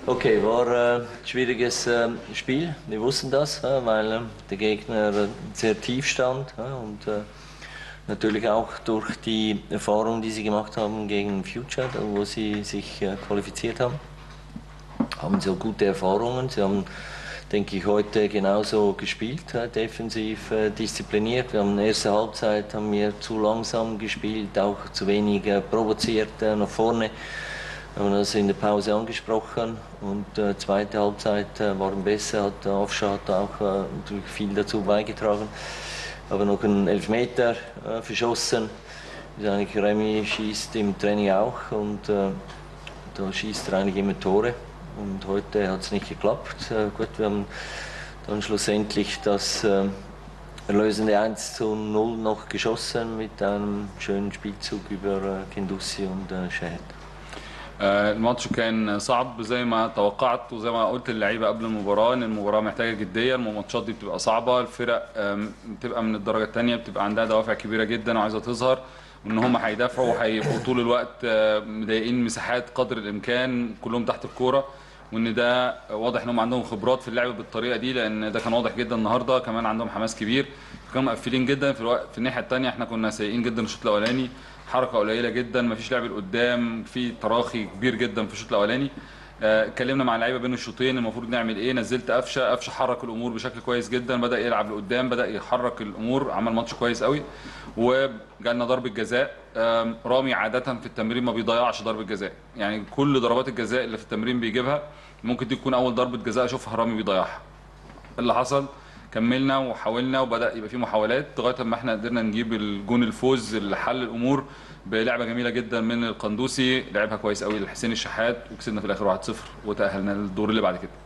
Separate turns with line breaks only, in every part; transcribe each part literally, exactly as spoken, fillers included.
Okay, war ein schwieriges Spiel. Wir wussten das, weil der Gegner sehr tief stand und natürlich auch durch die Erfahrung, die sie gemacht haben gegen Future, wo sie sich qualifiziert haben, haben sie auch gute Erfahrungen. Sie haben, denke ich, heute genauso gespielt, defensiv diszipliniert. Wir haben in der ersten Halbzeit haben wir zu langsam gespielt, auch zu wenig provoziert nach vorne. Wir haben das in der Pause angesprochen und die äh, zweite Halbzeit äh, waren besser, hat der Afscha hat auch äh, natürlich viel dazu beigetragen. Aber noch einen Elfmeter äh, verschossen. Eigentlich Remy schießt im Training auch und äh, da schießt er eigentlich immer Tore. Und heute hat es nicht geklappt. Äh, gut, wir haben dann schlussendlich das äh, erlösende eins zu null noch geschossen mit einem schönen Spielzug über äh, Kendussi und äh, Shahed.
الماتش كان صعب زي ما توقعت وزي ما قلت للعيبه قبل المباراه ان المباراه محتاجه جديه. الماتشات دي بتبقى صعبه، الفرق بتبقى من الدرجه الثانيه بتبقى عندها دوافع كبيره جدا وعايزه تظهر، وان هم هيدافعوا وهيبقوا طول الوقت مضايقين مساحات قدر الامكان كلهم تحت الكوره، وان ده واضح ان هم عندهم خبرات في اللعب بالطريقه دي، لان ده كان واضح جدا النهارده. كمان عندهم حماس كبير، كانوا مقفلين جدا في الوقت. في الناحيه الثانيه احنا كنا سيئين جدا الشوط الاولاني، حركه قليله جدا، مفيش لعب لقدام، في تراخي كبير جدا في الشوط الاولاني. اتكلمنا مع اللعيبه بين الشوطين المفروض نعمل ايه، نزلت قفشه، قفشه حرك الامور بشكل كويس جدا، بدا يلعب لقدام، بدا يحرك الامور، عمل ماتش كويس قوي. وجالنا ضربه جزاء. رامي عاده في التمرين ما بيضيعش ضربه جزاء، يعني كل ضربات الجزاء اللي في التمرين بيجيبها ممكن دي تكون اول ضربه جزاء اشوفها رامي بيضيعها. اللي حصل كملنا وحاولنا وبدا يبقى في محاولات لغايه ما احنا قدرنا نجيب الجون الفوز اللي حل الامور بلعبه جميله جدا من القندوسي، لعبها كويس قوي لحسين الشحات وكسبنا في الاخر واحد صفر وتاهلنا للدور اللي بعد كده.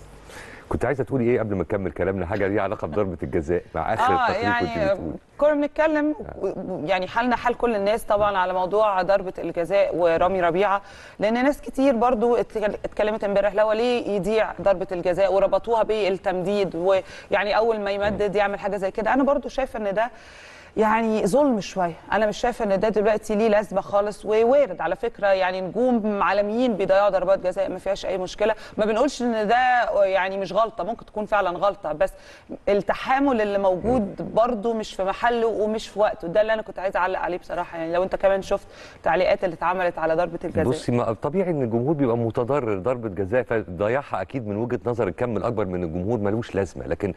كنت عايزه تقولي ايه قبل ما نكمل كلامنا؟ حاجه ليها علاقه بضربه الجزاء مع اخر
اه
التقرير
يعني
كنت بتقولي.
كنا بنتكلم يعني حالنا حال كل الناس طبعا على موضوع ضربه الجزاء ورامي ربيعه، لان ناس كتير برضو اتكلمت امبارح لو ليه يضيع ضربه الجزاء وربطوها بالتمديد، ويعني اول ما يمدد يعمل حاجه زي كده. انا برضو شايفه ان ده يعني ظلم شويه، انا مش شايفه ان ده دلوقتي ليه لازمه خالص، ووارد على فكره يعني نجوم عالميين بيضيعوا ضربات جزاء ما فيهاش اي مشكله، ما بنقولش ان ده يعني مش غلطه، ممكن تكون فعلا غلطه، بس التحامل اللي موجود برده مش في محله ومش في وقته. ده اللي انا كنت عايزه اعلق عليه بصراحه. يعني لو انت كمان شفت التعليقات اللي اتعملت على ضربه الجزاء.
بصي، ما طبيعي ان الجمهور بيبقى متضرر ضربه جزاء، فضيعها اكيد من وجهه نظر الكم الاكبر من الجمهور ملوش لازمه، لكن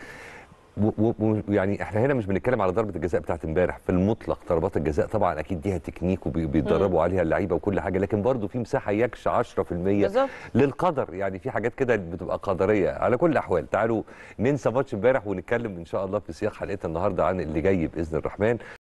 يعني احنا هنا مش بنتكلم على ضربه الجزاء بتاعت امبارح، في المطلق ضربات الجزاء طبعا اكيد ليها تكنيك وبيتدربوا عليها اللعيبه وكل حاجه، لكن برضو في مساحه يكش عشرة في المية بالظبط للقدر، يعني في حاجات كده بتبقى قدريه. على كل الاحوال تعالوا ننسى ماتش امبارح ونتكلم ان شاء الله في سياق حلقتنا النهارده عن اللي جاي باذن الرحمن.